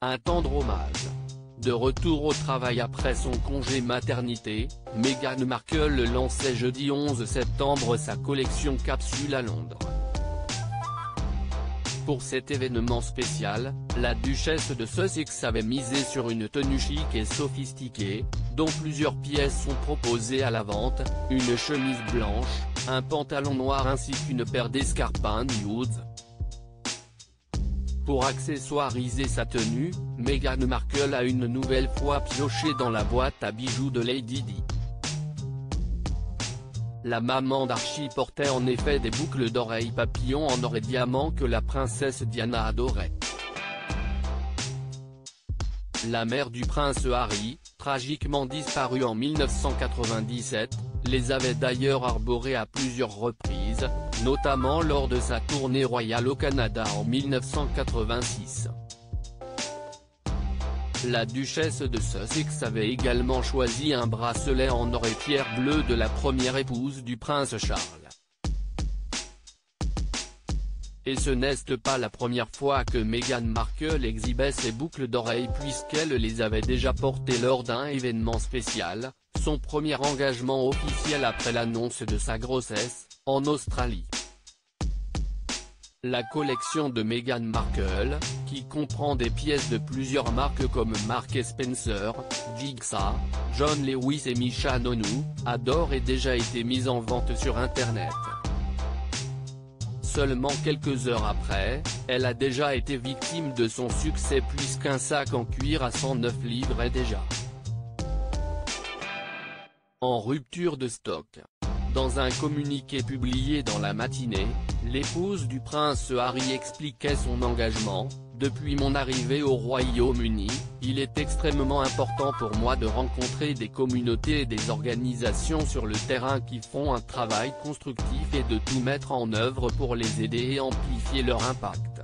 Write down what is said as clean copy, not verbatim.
Un tendre hommage. De retour au travail après son congé maternité, Meghan Markle lançait jeudi 11 septembre sa collection Capsule à Londres. Pour cet événement spécial, la duchesse de Sussex avait misé sur une tenue chic et sophistiquée, dont plusieurs pièces sont proposées à la vente, une chemise blanche, un pantalon noir ainsi qu'une paire d'escarpins nude. Pour accessoiriser sa tenue, Meghan Markle a une nouvelle fois pioché dans la boîte à bijoux de Lady Di. La maman d'Archie portait en effet des boucles d'oreilles papillons en or et diamant que la princesse Diana adorait. La mère du prince Harry, tragiquement disparue en 1997, les avait d'ailleurs arborés à plusieurs reprises, notamment lors de sa tournée royale au Canada en 1986. La duchesse de Sussex avait également choisi un bracelet en or et pierre bleue de la première épouse du prince Charles. Et ce n'est pas la première fois que Meghan Markle exhibait ses boucles d'oreilles puisqu'elle les avait déjà portées lors d'un événement spécial, son premier engagement officiel après l'annonce de sa grossesse, en Australie. La collection de Meghan Markle, qui comprend des pièces de plusieurs marques comme Marks & Spencer, Jigsaw, John Lewis et Misha Nonu, a d'ores et déjà été mise en vente sur Internet. Seulement quelques heures après, elle a déjà été victime de son succès puisqu'un sac en cuir à 109 livres est déjà en rupture de stock. Dans un communiqué publié dans la matinée, l'épouse du prince Harry expliquait son engagement. Depuis mon arrivée au Royaume-Uni, il est extrêmement important pour moi de rencontrer des communautés et des organisations sur le terrain qui font un travail constructif et de tout mettre en œuvre pour les aider et amplifier leur impact.